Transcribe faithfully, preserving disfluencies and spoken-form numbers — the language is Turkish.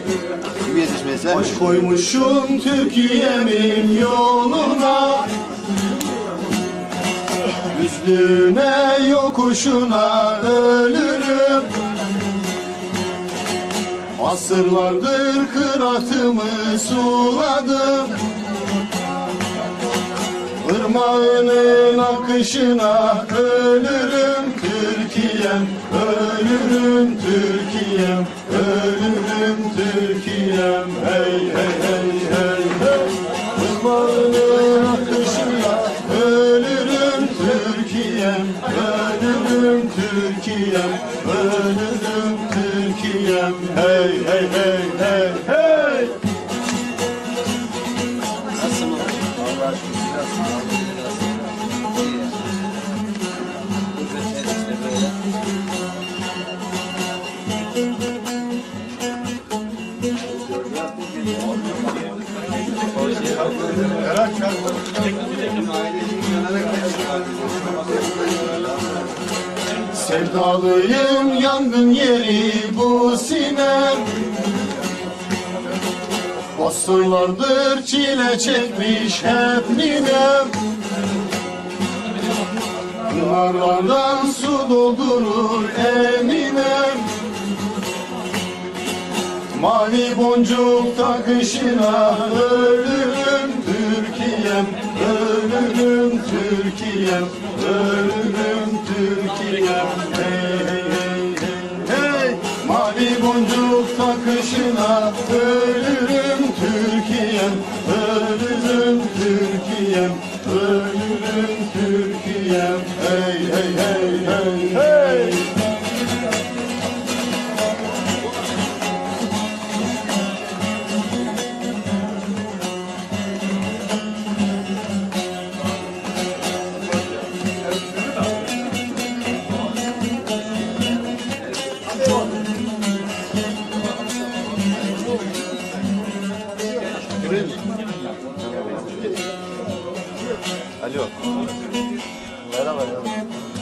Kim yetişmese? Baş koymuşum Türkiye'min yoluna, üstüne yokuşuna ölürüm. Asırlardır kıratımı suladım, ırmağının akışına ölürüm. Türkiye'm, ölürüm Türkiye'm, ölürüm Türkiye'm. Hey hey hey hey hey. Irmağının akışına ölürüm Türkiye'm, ölürüm Türkiye'm, ölürüm Türkiye'm. Hey hey hey hey hey. Sevdalıyım, yangın yeri bu sinem. Asırlardır çile çekmiş hep ninem. Pınarlardan su doldurur eminem. Mavi boncuk takışına ölürüm Türkiye'm, ölürüm Türkiye'm, ölürüm Türkiye'm. Hey hey hey hey hey. Mavi boncuk takışına ölürüm Türkiye'm, ölürüm Türkiye'm, ölürüm Türkiye'm. Hey hey hey hey hey. Alo. Merhaba.